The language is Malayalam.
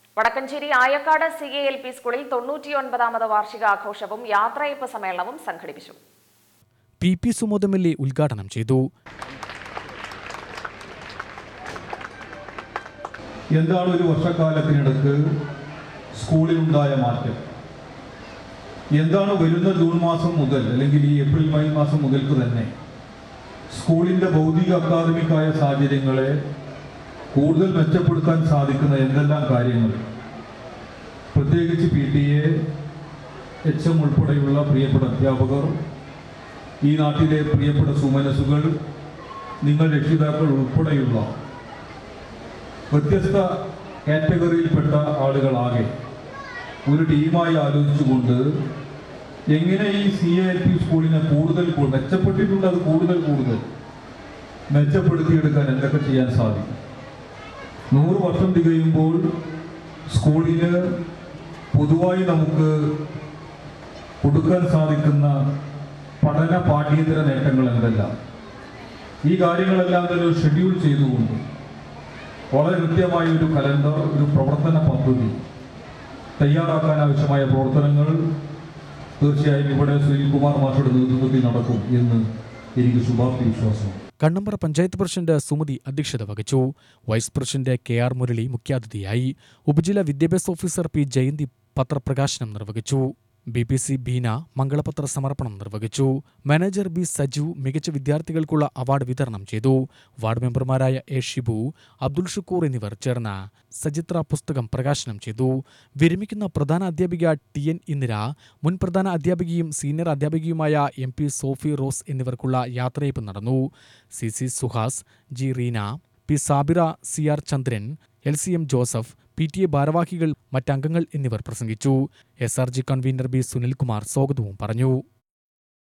വടക്കഞ്ചേരി ആയക്കാട് CALP സ്കൂളിൽ 99ാമത് വാർഷികാഘോഷവും യാത്രയയപ്പ് സമ്മേളനവും സംഘടിപ്പിച്ചു. PP സുമോദ് MLA ഉദ്ഘാടനം ചെയ്തു. എന്താണ് ഒരു വർഷക്കാലത്തിനിടക്ക് സ്കൂളിലുണ്ടായ മാറ്റം? എന്താണ് വരുന്ന ജൂൺ മാസം മുതൽ അല്ലെങ്കിൽ ഈ ഏപ്രിൽ മെയ് മാസം മുതൽക്ക് തന്നെ സ്കൂളിൻ്റെ ഭൗതിക അക്കാദമിക്കായ സാഹചര്യങ്ങളെ കൂടുതൽ മെച്ചപ്പെടുത്താൻ സാധിക്കുന്ന എന്തെല്ലാം കാര്യങ്ങൾ, പ്രത്യേകിച്ച് PTA, HM ഉൾപ്പെടെയുള്ള പ്രിയപ്പെട്ട അധ്യാപകർ, ഈ നാട്ടിലെ പ്രിയപ്പെട്ട സുമനസുകൾ, നിങ്ങൾ രക്ഷിതാക്കൾ ഉൾപ്പെടെയുള്ള വ്യത്യസ്ത കാറ്റഗറിയിൽപ്പെട്ട ആളുകളാകെ ഒരു ടീമായി ആലോചിച്ചുകൊണ്ട് എങ്ങനെ ഈ CALP സ്കൂളിനെ കൂടുതൽ മെച്ചപ്പെട്ടിട്ടുണ്ട്, അത് കൂടുതൽ മെച്ചപ്പെടുത്തിയെടുക്കാൻ എന്തൊക്കെ ചെയ്യാൻ സാധിക്കും. 100 വർഷം തികയുമ്പോൾ സ്കൂളിന് പൊതുവായി നമുക്ക് കൊടുക്കാൻ സാധിക്കുന്ന പഠന പാഠ്യേതര നേട്ടങ്ങൾ എന്തെല്ലാം, ഈ കാര്യങ്ങളെല്ലാം തന്നെ ഒരു ഷെഡ്യൂൾ ചെയ്തുകൊണ്ട് വളരെ കൃത്യമായ ഒരു കലണ്ടർ, ഒരു പ്രവർത്തന പദ്ധതി തയ്യാറാക്കാൻ ആവശ്യമായ പ്രവർത്തനങ്ങൾ തീർച്ചയായും ഇവിടെ സുനിൽകുമാർ മാഷയുടെ നേതൃത്വത്തിൽ നടക്കും എന്ന് എനിക്ക് ശുഭാപ്തി വിശ്വാസം. കണ്ണമ്പ്ര പഞ്ചായത്ത് പ്രസിഡന്റ് സുമതി അധ്യക്ഷത വഹിച്ചു. വൈസ് പ്രസിഡന്റ് KR മുരളി മുഖ്യാതിഥിയായി. ഉപജില്ലാ വിദ്യാഭ്യാസ ഓഫീസർ P ജയന്തി പത്രപ്രകാശനം നിർവഹിച്ചു. BPC ബീന മംഗളപത്ര സമർപ്പണം നിർവഹിച്ചു. മാനേജർ B സജു മികച്ച വിദ്യാർത്ഥികൾക്കുള്ള അവാർഡ് വിതരണം ചെയ്തു. വാർഡ് മെമ്പർമാരായ A ഷിബു, അബ്ദുൾ ഷുക്കൂർ എന്നിവർ ചേർന്ന് സചിത്ര പുസ്തകം പ്രകാശനം ചെയ്തു. വിരമിക്കുന്ന പ്രധാന അധ്യാപിക TN ഇന്ദിര, മുൻ പ്രധാന അധ്യാപികയും സീനിയർ അധ്യാപികയുമായ MP സോഫി റോസ് എന്നിവർക്കുള്ള യാത്രയയപ്പ് നടന്നു. CC Suhas, G Reena, P Sabira, CR Chandran, LCM Joseph, PTA ഭാരവാഹികൾ, മറ്റംഗങ്ങൾ എന്നിവർ പ്രസംഗിച്ചു. SRG കൺവീനർ B സുനിൽകുമാർ സ്വാഗതവും പറഞ്ഞു.